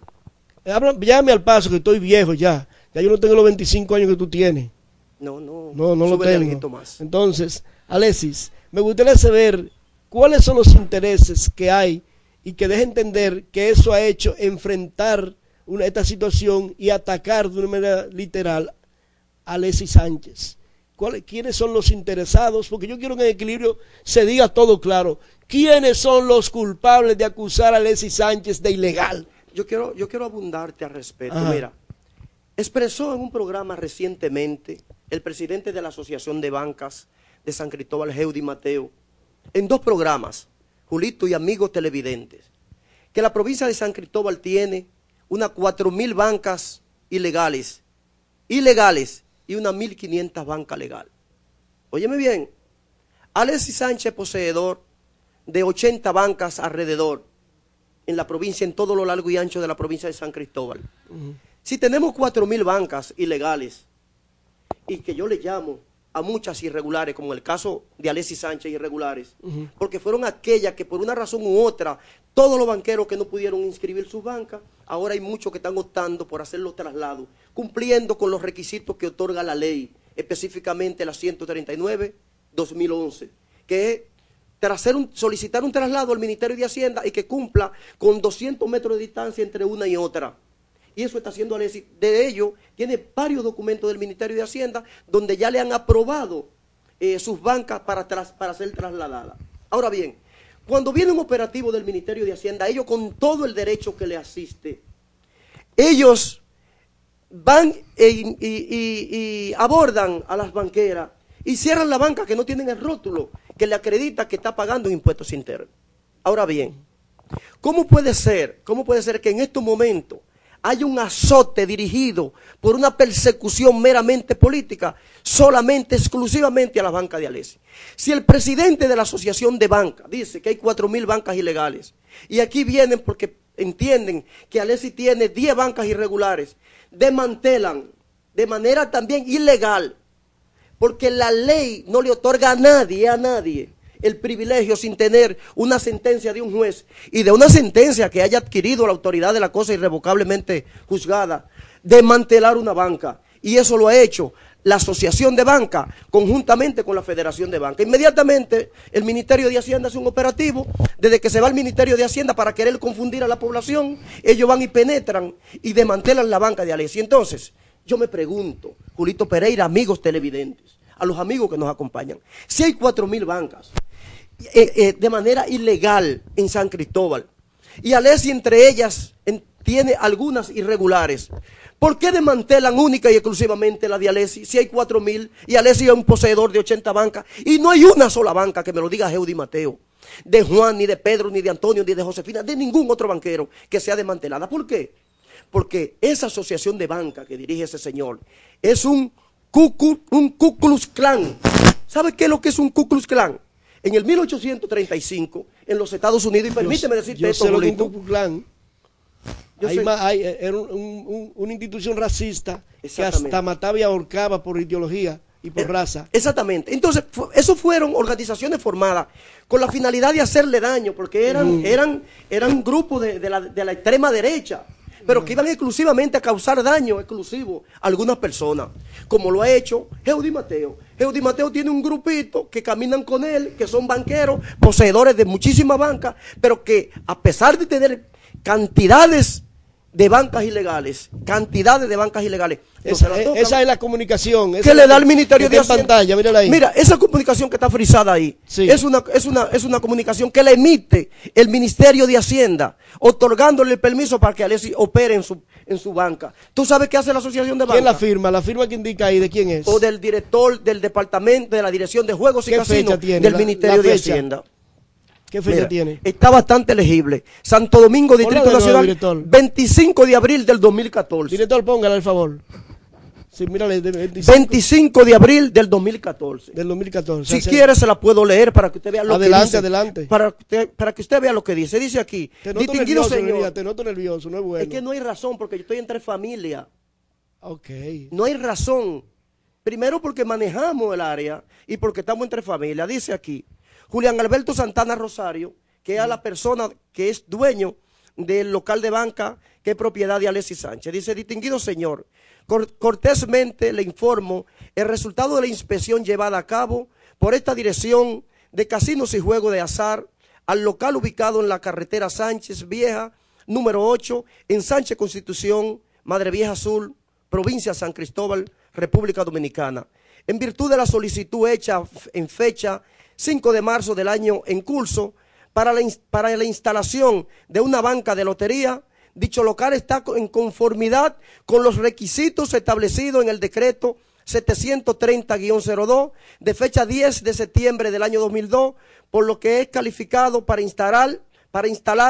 Llame al paso, que estoy viejo ya. Ya yo no tengo los veinticinco años que tú tienes. No, no, no, no lo tengo. Más. Entonces, Alexis, me gustaría saber cuáles son los intereses que hay y que deje entender que eso ha hecho enfrentar una, esta situación y atacar de una manera literal a Alexis Sánchez. ¿Cuál, ¿Quiénes son los interesados? Porque yo quiero que en Equilibrio se diga todo claro. ¿Quiénes son los culpables de acusar a Alexis Sánchez de ilegal? Yo quiero, yo quiero abundarte al respecto. Ajá. Mira, expresó en un programa recientemente el presidente de la Asociación de Bancas de San Cristóbal, Heudi Mateo, en dos programas, Julito y amigos televidentes, que la provincia de San Cristóbal tiene unas cuatro mil bancas ilegales, ilegales y unas mil quinientas bancas legales. Óyeme bien, Alexis Sánchez es poseedor de ochenta bancas alrededor en la provincia, en todo lo largo y ancho de la provincia de San Cristóbal. Uh-huh. Si tenemos cuatro mil bancas ilegales, y que yo le llamo a muchas irregulares, como el caso de Alexis Sánchez, irregulares, uh-huh. porque fueron aquellas que por una razón u otra, todos los banqueros que no pudieron inscribir sus bancas, ahora hay muchos que están optando por hacer los traslados, cumpliendo con los requisitos que otorga la ley, específicamente la ciento treinta y nueve dos mil once, que es tras hacer un, solicitar un traslado al Ministerio de Hacienda y que cumpla con doscientos metros de distancia entre una y otra. Y eso está haciendo Alexis. De ello, tiene varios documentos del Ministerio de Hacienda donde ya le han aprobado eh, sus bancas para, tras, para ser trasladadas. Ahora bien, cuando viene un operativo del Ministerio de Hacienda, ellos con todo el derecho que le asiste, ellos van e, y, y, y abordan a las banqueras y cierran la banca que no tienen el rótulo que le acredita que está pagando impuestos internos. Ahora bien, ¿cómo puede ser, cómo puede ser que en estos momentos hay un azote dirigido por una persecución meramente política, solamente, exclusivamente a la banca de Alexis? Si el presidente de la Asociación de Bancas dice que hay cuatro mil bancas ilegales, y aquí vienen porque entienden que Alexis tiene diez bancas irregulares, desmantelan de manera también ilegal, porque la ley no le otorga a nadie, a nadie, el privilegio sin tener una sentencia de un juez y de una sentencia que haya adquirido la autoridad de la cosa irrevocablemente juzgada, desmantelar una banca. Y eso lo ha hecho la Asociación de Banca conjuntamente con la Federación de Banca. Inmediatamente el Ministerio de Hacienda hace un operativo, desde que se va al Ministerio de Hacienda para querer confundir a la población, ellos van y penetran y desmantelan la banca de Alexis. Entonces, yo me pregunto, Julito Pereira, amigos televidentes, a los amigos que nos acompañan, si hay cuatro mil bancas eh, eh, de manera ilegal en San Cristóbal, y Alexis entre ellas en, tiene algunas irregulares, ¿por qué desmantelan única y exclusivamente la de Alexis si hay cuatro mil y Alexis es un poseedor de ochenta bancas y no hay una sola banca, que me lo diga Heudi Mateo, de Juan, ni de Pedro, ni de Antonio, ni de Josefina, de ningún otro banquero que sea desmantelada? ¿Por qué? Porque esa asociación de banca que dirige ese señor es un Ku, un Ku Klux Klan. ¿Sabe qué es lo que es un Ku Klux Klan? En el mil ochocientos treinta y cinco, en los Estados Unidos, y permíteme decirte yo esto, sé lo que Julito. un Ku Klux Klan. Hay más, hay, era un, un, una institución racista que hasta mataba y ahorcaba por ideología y por eh, raza. Exactamente. Entonces, esos fueron organizaciones formadas con la finalidad de hacerle daño, porque eran, mm. eran, eran un grupo de, de, la, de la extrema derecha, pero que iban exclusivamente a causar daño exclusivo a algunas personas, como lo ha hecho Heudi Mateo. Heudi Mateo tiene un grupito que caminan con él, que son banqueros, poseedores de muchísimas bancas, pero que a pesar de tener cantidades de bancas ilegales, cantidades de bancas ilegales. Esa, esa es la comunicación que le da el Ministerio de Hacienda. Pantalla, mírala ahí. Mira, esa comunicación que está frisada ahí, sí. es, una, es, una, es una comunicación que le emite el Ministerio de Hacienda, otorgándole el permiso para que Alexis opere en su, en su banca. ¿Tú sabes qué hace la Asociación de Banca? ¿Quién la firma? ¿La firma que indica ahí de quién es? O del director del departamento de la Dirección de Juegos y Casinos del la, Ministerio la de Hacienda. ¿Qué fecha Mira, tiene? Está bastante legible. Santo Domingo, Distrito Nacional, nuevo, veinticinco de abril del dos mil catorce. Director, póngale, al favor. Sí, mírale, de veinticinco. veinticinco de abril del dos mil catorce. Del dos mil catorce. Si o sea, quiere se la puedo leer para que usted vea lo adelante, que dice. Adelante, adelante. Para, que para que usted vea lo que dice. Dice aquí, te noto distinguido nervioso, señor. Mira, te noto nervioso, no es bueno. Es que no hay razón, porque yo estoy entre familia. Ok. No hay razón. Primero porque manejamos el área y porque estamos entre familia. Dice aquí, Julián Alberto Santana Rosario, que es la persona que es dueño del local de banca que es propiedad de Alexis Sánchez. Dice, distinguido señor, cortésmente le informo el resultado de la inspección llevada a cabo por esta dirección de casinos y juegos de azar al local ubicado en la carretera Sánchez Vieja, número ocho, en Sánchez Constitución, Madre Vieja Sur, provincia San Cristóbal, República Dominicana. En virtud de la solicitud hecha en fecha cinco de marzo del año en curso, Para la, para la instalación de una banca de lotería, dicho local está en conformidad con los requisitos establecidos en el decreto setecientos treinta guión cero dos de fecha diez de septiembre del año dos mil dos, por lo que es calificado para instalar, para instalar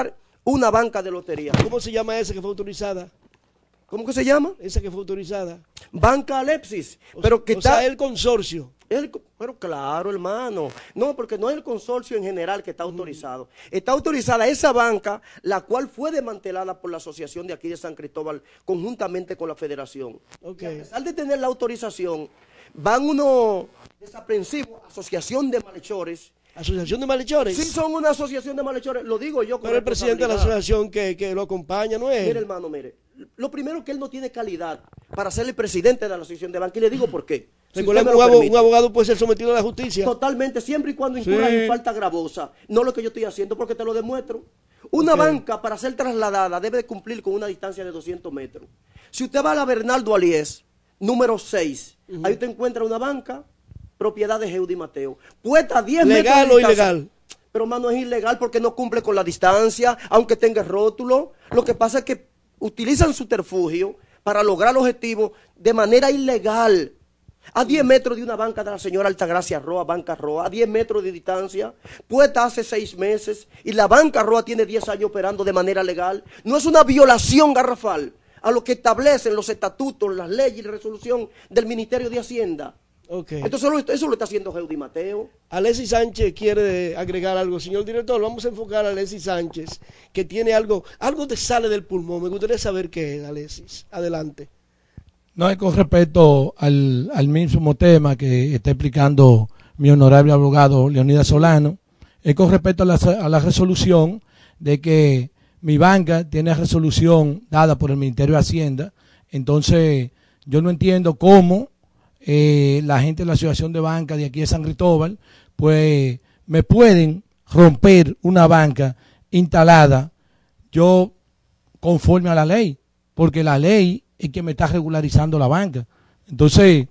una banca de lotería. ¿Cómo se llama esa que fue autorizada? ¿Cómo que se llama? Esa que fue autorizada. Banca Alepsis. Pero que o está sea, el consorcio. El, pero claro, hermano. No, porque no es el consorcio en general que está autorizado. Está autorizada esa banca, la cual fue desmantelada por la asociación de aquí de San Cristóbal, conjuntamente con la federación. Okay. Y a pesar de tener la autorización, van unos desaprensivos, asociación de malhechores. ¿Asociación de malhechores? Sí, son una asociación de malhechores, lo digo yo. Pero el presidente de la asociación que, que lo acompaña, ¿no es? Mire, hermano, mire. Lo primero que él no tiene calidad para ser el presidente de la asociación de banca, y le digo por qué. Si Recuerda que un, abogado, un abogado puede ser sometido a la justicia. Totalmente, siempre y cuando incurra sí. en falta gravosa. No lo que yo estoy haciendo, porque te lo demuestro. Una okay. banca, para ser trasladada, debe de cumplir con una distancia de doscientos metros. Si usted va a la Bernardo Aliés, número seis, uh-huh. ahí usted encuentra una banca, propiedad de Geudy Mateo. Puesta a diez metros de distancia. ¿Legal o ilegal? Pero, mano, es ilegal porque no cumple con la distancia, aunque tenga rótulo. Lo que pasa es que utilizan subterfugio para lograr el objetivo de manera ilegal. A diez metros de una banca de la señora Altagracia Roa, Banca Roa, a diez metros de distancia, puesta hace seis meses, y la Banca Roa tiene diez años operando de manera legal. No es una violación garrafal a lo que establecen los estatutos, las leyes y la resolución del Ministerio de Hacienda. Okay. Entonces eso, eso lo está haciendo Geudy Mateo. Alexis Sánchez quiere agregar algo. Señor director, vamos a enfocar a Alexis Sánchez, que tiene algo, algo te sale del pulmón. Me gustaría saber qué es, Alexis. Adelante. No, es con respecto al, al mismo tema que está explicando mi honorable abogado Leonidas Solano, es con respecto a la, a la resolución de que mi banca tiene resolución dada por el Ministerio de Hacienda. Entonces, yo no entiendo cómo eh, la gente de la Asociación de Banca de aquí de San Cristóbal, pues me pueden romper una banca instalada yo conforme a la ley, porque la ley es que me está regularizando la banca. Entonces,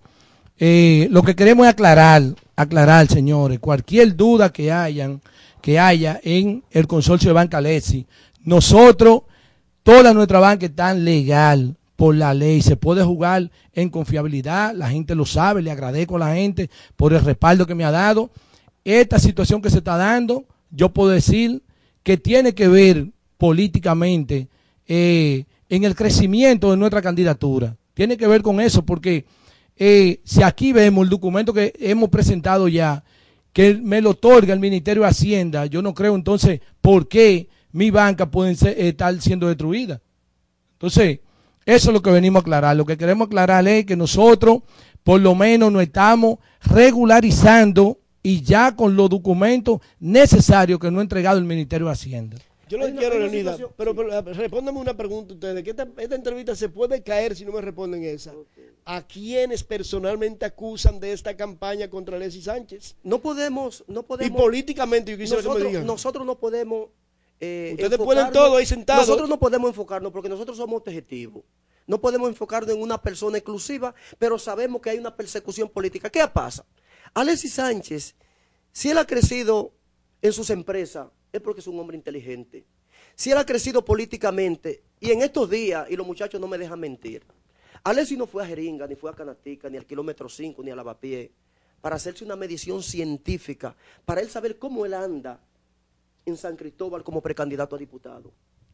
eh, lo que queremos es aclarar, aclarar, señores, cualquier duda que hayan, que haya en el consorcio de Banca Alexis, nosotros, toda nuestra banca está legal por la ley, se puede jugar en confiabilidad, la gente lo sabe, le agradezco a la gente por el respaldo que me ha dado. Esta situación que se está dando, yo puedo decir que tiene que ver políticamente eh, en el crecimiento de nuestra candidatura. Tiene que ver con eso, porque eh, si aquí vemos el documento que hemos presentado ya, que me lo otorga el Ministerio de Hacienda, yo no creo entonces por qué mi banca puede ser, estar siendo destruida. Entonces, eso es lo que venimos a aclarar. Lo que queremos aclarar es que nosotros, por lo menos, nos estamos regularizando y ya con los documentos necesarios que nos ha entregado el Ministerio de Hacienda. Yo lo quiero, Leonidas, pero, pero respóndame una pregunta ustedes, que esta, esta entrevista se puede caer si no me responden esa. ¿A quiénes personalmente acusan de esta campaña contra Alexis Sánchez? No podemos, no podemos. Y políticamente, yo quisiera nosotros, que me digan. Nosotros no podemos eh, Ustedes pueden todo ahí sentados. Nosotros no podemos enfocarnos porque nosotros somos objetivos. No podemos enfocarnos en una persona exclusiva, pero sabemos que hay una persecución política. ¿Qué pasa? Alexis Sánchez, si él ha crecido en sus empresas, es porque es un hombre inteligente. Si él ha crecido políticamente, y en estos días, y los muchachos no me dejan mentir, Alexis no fue a Jeringa, ni fue a Canatica, ni al kilómetro cinco, ni a Lavapié, para hacerse una medición científica, para él saber cómo él anda en San Cristóbal como precandidato a diputado.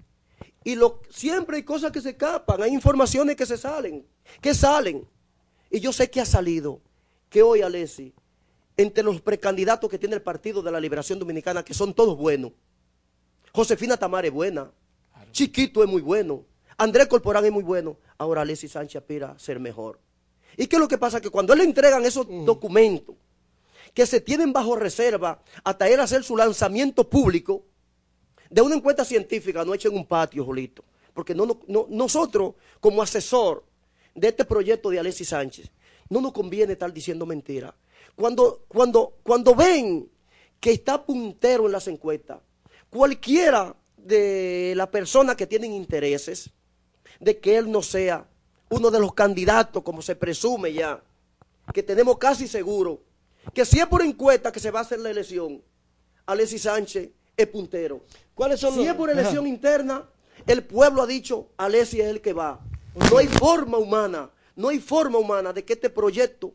Y lo, siempre hay cosas que se escapan, hay informaciones que se salen, que salen. Y yo sé que ha salido, que hoy Alexis, entre los precandidatos que tiene el Partido de la Liberación Dominicana, que son todos buenos. Josefina Tamar es buena, claro. Chiquito es muy bueno, Andrés Corporán es muy bueno. Ahora Alexis Sánchez aspira a ser mejor. ¿Y qué es lo que pasa? Que cuando él le entregan esos uh-huh. documentos, que se tienen bajo reserva, hasta él hacer su lanzamiento público, de una encuesta científica, no echen un patio, Jolito, porque no, no, no, nosotros, como asesor de este proyecto de Alexis Sánchez, no nos conviene estar diciendo mentiras. Cuando, cuando, cuando ven que está puntero en las encuestas, cualquiera de las personas que tienen intereses de que él no sea uno de los candidatos, como se presume ya, que tenemos casi seguro, que si es por encuesta que se va a hacer la elección, Alexis Sánchez es puntero. ¿Cuáles son si los... es por elección Ajá. interna, el pueblo ha dicho, Alexis es el que va. No hay forma humana, no hay forma humana de que este proyecto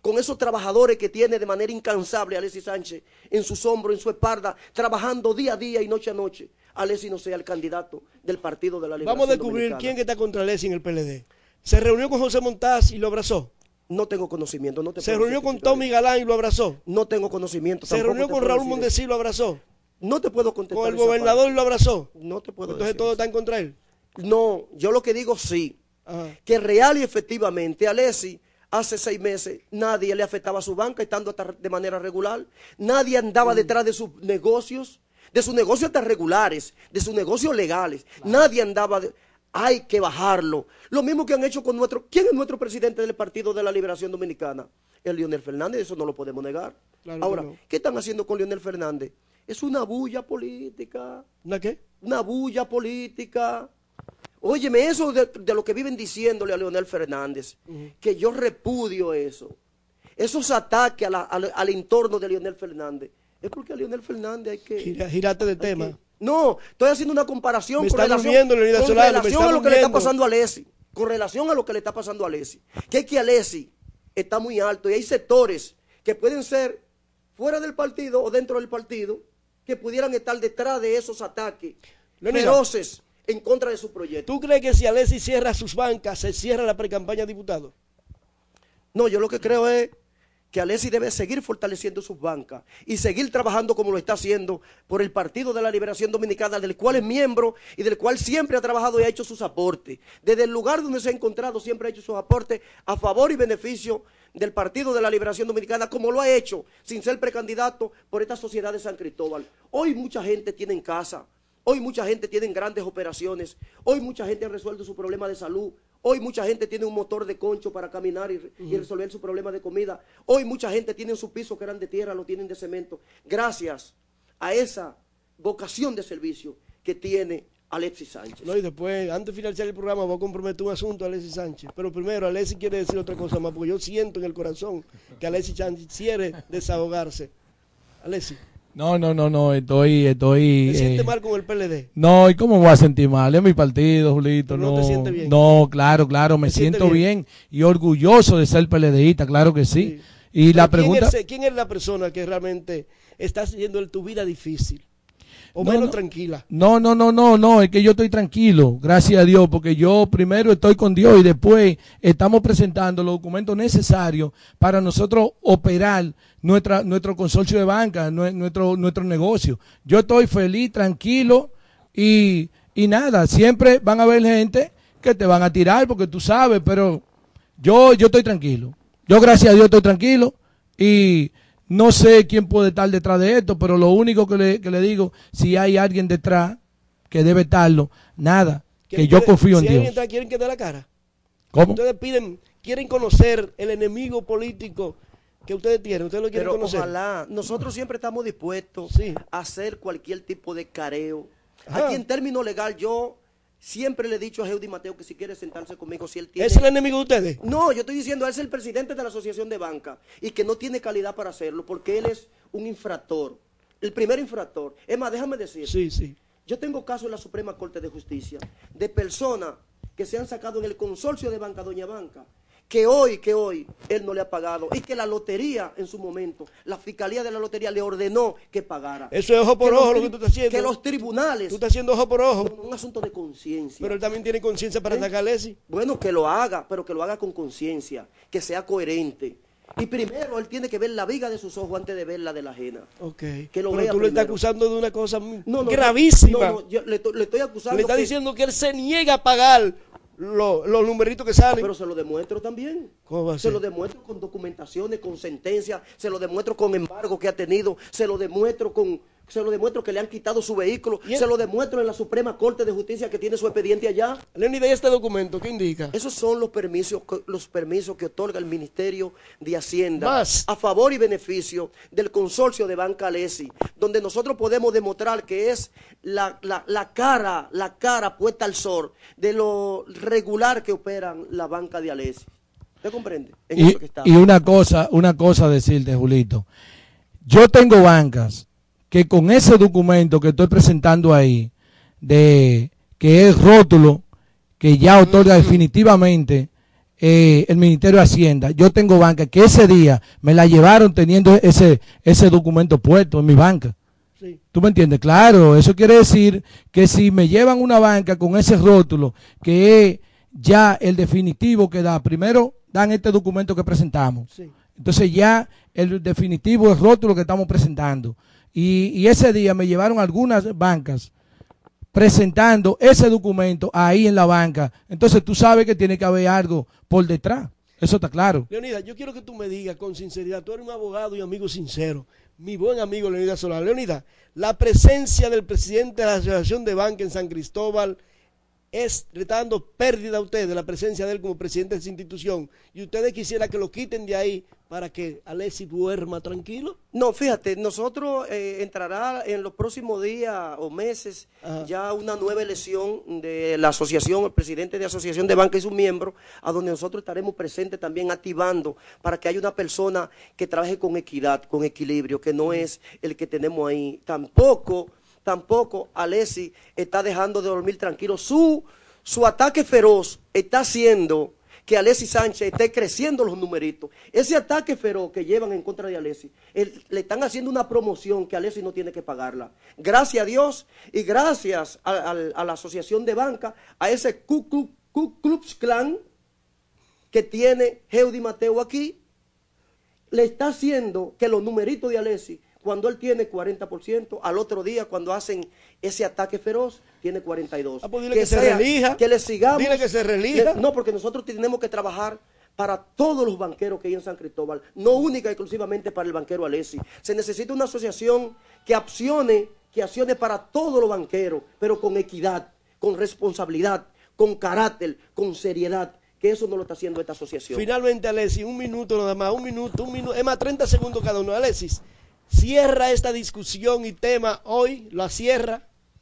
con esos trabajadores que tiene de manera incansable Alexis Sánchez en sus hombros, en su espalda, trabajando día a día y noche a noche, Alexis no sea el candidato del Partido de la Liberación Vamos a descubrir Dominicana. quién que está contra Alexis en el P L D. ¿Se reunió con José Montaz y lo abrazó? No tengo conocimiento. No te ¿Se puedo reunió con certificar Tommy eso. Galán y lo abrazó? No tengo conocimiento. ¿Se tampoco reunió te con puedo Raúl decir Mondesí y eso. lo abrazó? No te puedo contestar. ¿Con el esa gobernador parte. y lo abrazó? No te puedo Entonces decir todos eso. están contra él. No, yo lo que digo sí, Ajá. que real y efectivamente Alexis hace seis meses nadie le afectaba a su banca estando hasta de manera regular, nadie andaba detrás de sus negocios, de sus negocios hasta regulares, de sus negocios legales, nadie andaba, de, hay que bajarlo. Lo mismo que han hecho con nuestro, ¿quién es nuestro presidente del Partido de la Liberación Dominicana? El Leonel Fernández, eso no lo podemos negar. Claro Ahora, que no. ¿qué están haciendo con Leonel Fernández? Es una bulla política. ¿Una qué? Una bulla política. Óyeme, eso de, de lo que viven diciéndole a Leonel Fernández, uh-huh. que yo repudio eso. Esos ataques a la, al, al entorno de Leonel Fernández. Es porque a Leonel Fernández hay que... Gira, girate de tema. Que, no, estoy haciendo una comparación me con está relación, durmiendo, Leonidas con Solano, relación me está a lo que le está durmiendo. pasando a Alexis. Con relación a lo que le está pasando a Alexis. Que es que Alexis está muy alto y hay sectores que pueden ser fuera del partido o dentro del partido que pudieran estar detrás de esos ataques Leonidas, feroces en contra de su proyecto. ¿Tú crees que si Alexis cierra sus bancas, se cierra la precampaña de diputado? No, yo lo que creo es que Alexis debe seguir fortaleciendo sus bancas y seguir trabajando como lo está haciendo por el Partido de la Liberación Dominicana, del cual es miembro y del cual siempre ha trabajado y ha hecho sus aportes. Desde el lugar donde se ha encontrado siempre ha hecho sus aportes a favor y beneficio del Partido de la Liberación Dominicana, como lo ha hecho sin ser precandidato por esta sociedad de San Cristóbal. Hoy mucha gente tiene en casa, hoy mucha gente tiene grandes operaciones, hoy mucha gente ha resuelto su problema de salud. Hoy mucha gente tiene un motor de concho para caminar y, uh-huh. y resolver su problema de comida. Hoy mucha gente tiene su piso que eran de tierra, lo tienen de cemento. Gracias a esa vocación de servicio que tiene Alexis Sánchez. No, y después, antes de finalizar el programa, voy a comprometer un asunto a Alexis Sánchez. Pero primero, Alexis quiere decir otra cosa más, porque yo siento en el corazón que Alexis Sánchez quiere desahogarse. Alexis. No, no, no, no, estoy, estoy... ¿Te sientes eh, mal con el P L D? No, ¿y cómo me voy a sentir mal? Es mi partido, Julito, no. No, ¿No te sientes bien? No, claro, claro, me siento bien? bien y orgulloso de ser PLDista, claro que sí. sí. Y la pregunta... ¿quién es, ¿Quién es la persona que realmente está haciendo tu vida difícil? ¿O no, menos no, tranquila? No, no, no, no, no, es que yo estoy tranquilo, gracias a Dios, porque yo primero estoy con Dios y después estamos presentando los documentos necesarios para nosotros operar nuestra nuestro consorcio de banca, nuestro nuestro negocio. Yo estoy feliz, tranquilo y, y nada, siempre van a haber gente que te van a tirar porque tú sabes, pero yo, yo estoy tranquilo. Yo gracias a Dios estoy tranquilo y... No sé quién puede estar detrás de esto, pero lo único que le, que le digo, si hay alguien detrás que debe estarlo, nada, que yo confío si en Dios. Detrás, ¿quieren que dé la cara? ¿Cómo? Ustedes piden, quieren conocer el enemigo político que ustedes tienen, ustedes lo quieren pero conocer. Ojalá, nosotros siempre estamos dispuestos sí. a hacer cualquier tipo de careo. Ajá. Aquí en términos legal yo... Siempre le he dicho a Heudi Mateo que si quiere sentarse conmigo, si él tiene... ¿Es el enemigo de ustedes? No, yo estoy diciendo, él es el presidente de la Asociación de Banca y que no tiene calidad para hacerlo porque él es un infractor, el primer infractor. Es más, déjame decir, sí, sí. yo tengo casos en la Suprema Corte de Justicia de personas que se han sacado en el consorcio de Banca Doña Banca, que hoy, que hoy, él no le ha pagado y que la lotería en su momento, la fiscalía de la lotería le ordenó que pagara. Eso es ojo por ojo lo que tú estás haciendo. Que los tribunales... Tú estás haciendo ojo por ojo. Un asunto de conciencia. Pero él también tiene conciencia para ¿Eh? atacar a Alexis. Bueno, que lo haga, pero que lo haga con conciencia, que sea coherente. Y primero él tiene que ver la viga de sus ojos antes de ver la de la ajena. Ok. Que lo pero vea tú le estás primero. acusando de una cosa muy no, no, gravísima. No, no, yo le, le estoy acusando. Le está que... diciendo que él se niega a pagar lo, los numeritos que salen. Pero se lo demuestro también. ¿Cómo va a se ser? lo demuestro con documentaciones, con sentencias, se lo demuestro con embargo que ha tenido, se lo demuestro con... Se lo demuestro que le han quitado su vehículo. Se lo demuestro en la Suprema Corte de Justicia que tiene su expediente allá. Leonidas, ¿y este documento qué indica? Esos son los permisos, los permisos que otorga el Ministerio de Hacienda Más. a favor y beneficio del consorcio de Banca Alexis, donde nosotros podemos demostrar que es la, la, la cara, la cara puesta al sol de lo regular que operan la banca de Alexis. ¿Usted comprende? En Y, eso que está. y una cosa, una cosa decirte, Julito. Yo tengo bancas que con ese documento que estoy presentando ahí, de que es rótulo, que ya otorga definitivamente eh, el Ministerio de Hacienda. Yo tengo banca que ese día me la llevaron teniendo ese, ese documento puesto en mi banca. Sí. ¿Tú me entiendes? Claro, eso quiere decir que si me llevan una banca con ese rótulo, que es ya el definitivo que da, primero dan este documento que presentamos. Sí. Entonces ya el definitivo, el rótulo que estamos presentando. Y, y ese día me llevaron algunas bancas presentando ese documento ahí en la banca. Entonces tú sabes que tiene que haber algo por detrás. Eso está claro. Leonidas, yo quiero que tú me digas con sinceridad, tú eres un abogado y amigo sincero, mi buen amigo Leonidas Solá. Leonidas, la presencia del presidente de la Asociación de Banca en San Cristóbal es, le está dando pérdida a ustedes, la presencia de él como presidente de esa institución, y ustedes quisieran que lo quiten de ahí para que Alexis duerma tranquilo. No, fíjate, nosotros eh, entrará en los próximos días o meses Ajá. ya una nueva elección de la asociación, el presidente de Asociación de Banca y sus miembros, a donde nosotros estaremos presentes también activando para que haya una persona que trabaje con equidad, con equilibrio, que no es el que tenemos ahí. Tampoco, tampoco Alexis está dejando de dormir tranquilo. Su, su ataque feroz está haciendo que Alexis Sánchez esté creciendo los numeritos. Ese ataque feroz que llevan en contra de Alexis, él, le están haciendo una promoción que Alexis no tiene que pagarla. Gracias a Dios y gracias a, a, a la Asociación de Banca, a ese Ku, Ku, Ku Klux Klan que tiene Heudi Mateo aquí, le está haciendo que los numeritos de Alexis, cuando él tiene cuarenta por ciento, al otro día cuando hacen ese ataque feroz, tiene cuarenta y dos. Ah, pues dile que, que se relija. Que le sigamos. Dile que se relija. Le, no, porque nosotros tenemos que trabajar para todos los banqueros que hay en San Cristóbal, no única y exclusivamente para el banquero Alexis. Se necesita una asociación que accione, que accione para todos los banqueros, pero con equidad, con responsabilidad, con carácter, con seriedad, que eso no lo está haciendo esta asociación. Finalmente, Alexis, un minuto nada más, un minuto, un minuto, es más, treinta segundos cada uno. Alexis, ¿cierra esta discusión y tema hoy? ¿La cierra?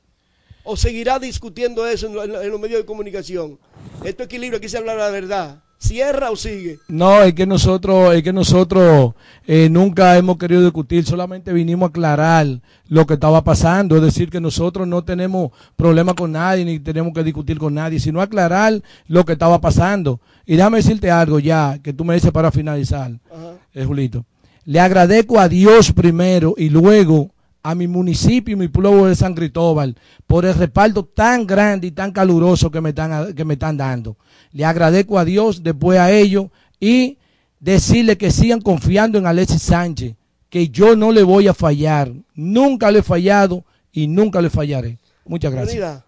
¿O seguirá discutiendo eso en, en, en los medios de comunicación? Esto equilibrio, aquí se habla la verdad. ¿Cierra o sigue? No, es que nosotros, es que nosotros eh, nunca hemos querido discutir, solamente vinimos a aclarar lo que estaba pasando, es decir, que nosotros no tenemos problema con nadie, ni tenemos que discutir con nadie, sino aclarar lo que estaba pasando. Y déjame decirte algo ya, que tú me dices para finalizar, eh, Julito. Le agradezco a Dios primero y luego a mi municipio y mi pueblo de San Cristóbal por el respaldo tan grande y tan caluroso que me están, que me están dando. Le agradezco a Dios, después a ellos, y decirle que sigan confiando en Alexis Sánchez, que yo no le voy a fallar. Nunca le he fallado y nunca le fallaré. Muchas gracias. Unida.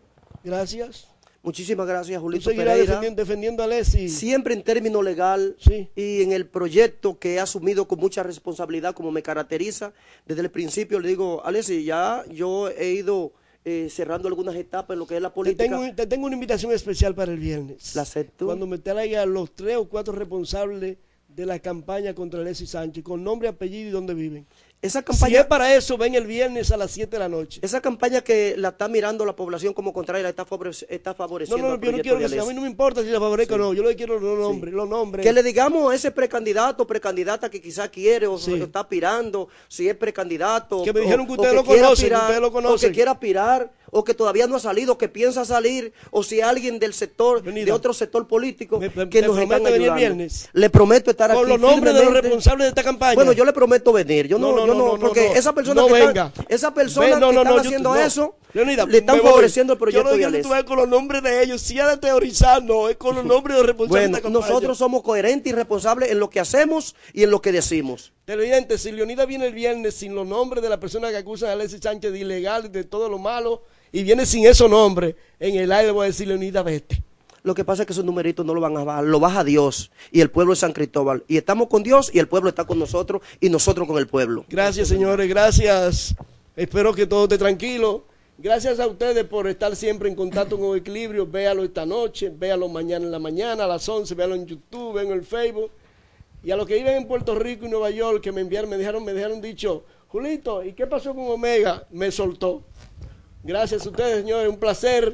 Gracias. Muchísimas gracias, Julito ¿Tú seguirás Pereira. defendiendo, defendiendo a Alexis? Siempre en término legal, sí, y en el proyecto que he asumido con mucha responsabilidad, como me caracteriza. Desde el principio le digo, Alexis, ya yo he ido eh, cerrando algunas etapas en lo que es la política. Te tengo, te tengo una invitación especial para el viernes. ¿La acepto? Cuando me traiga los tres o cuatro responsables de la campaña contra Alexis Sánchez, con nombre, apellido y dónde viven. Esa campaña, si es para eso, ven el viernes a las siete de la noche. Esa campaña que la está mirando la población como contraria, la está, favorec está favoreciendo. No, no, yo no quiero que sea, a mí no me importa si la favorezca sí. o no, yo lo que quiero los nombres, sí. los nombres. Que le digamos a ese precandidato, precandidata que quizá quiere o sí. está aspirando, si es precandidato. Que me dijeron o, que ustedes que lo conocen, aspirar, ustedes lo conocen. O que quiera aspirar, o que todavía no ha salido, que piensa salir, o si alguien del sector, Venida. de otro sector político, me, me, que me nos están ayudando. Viernes. Le prometo estar Con aquí los nombres de los responsables de esta campaña. Bueno, yo le prometo venir. Yo no, no, no, yo no, no, no porque no, esa persona no que venga. Está, esa persona Ven, no, que no, están no, haciendo yo, eso, Leonida, le están favoreciendo el proyecto yo no de Alexis. Yo no con los nombres de ellos, si de teorizar, no, es con los nombres de los responsables bueno, de esta campaña. Nosotros somos coherentes y responsables en lo que hacemos y en lo que decimos. Televidente, si Leonida viene el viernes sin los nombres de la persona que acusa a Alexis Sánchez de ilegal, de todo lo malo, y viene sin esos nombres, en el aire voy a decir, Leonida, vete. Lo que pasa es que esos numeritos no lo van a bajar, lo baja Dios y el pueblo de San Cristóbal. Y estamos con Dios y el pueblo está con nosotros y nosotros con el pueblo. Gracias, señores, gracias. Espero que todo esté tranquilo. Gracias a ustedes por estar siempre en contacto con Equilibrio. Véalo esta noche, véalo mañana en la mañana a las once, véalo en YouTube, en el Facebook. Y a los que viven en Puerto Rico y Nueva York, que me enviaron, me dejaron, me dejaron dicho, Julito, ¿y qué pasó con Omega? Me soltó. Gracias a ustedes, señores, un placer.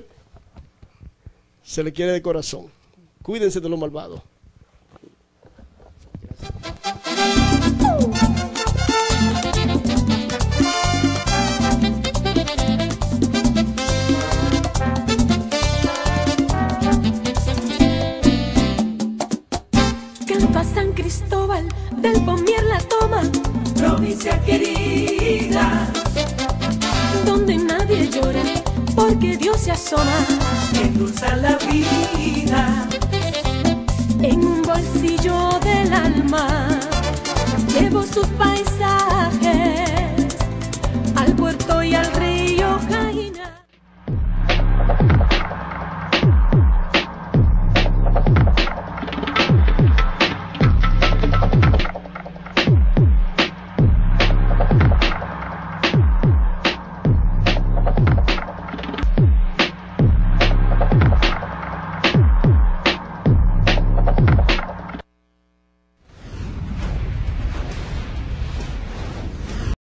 Se le quiere de corazón. Cuídense de los malvados. Cristóbal, del Pomier la toma, provincia querida, donde nadie llora porque Dios se asoma, que endulza la vida,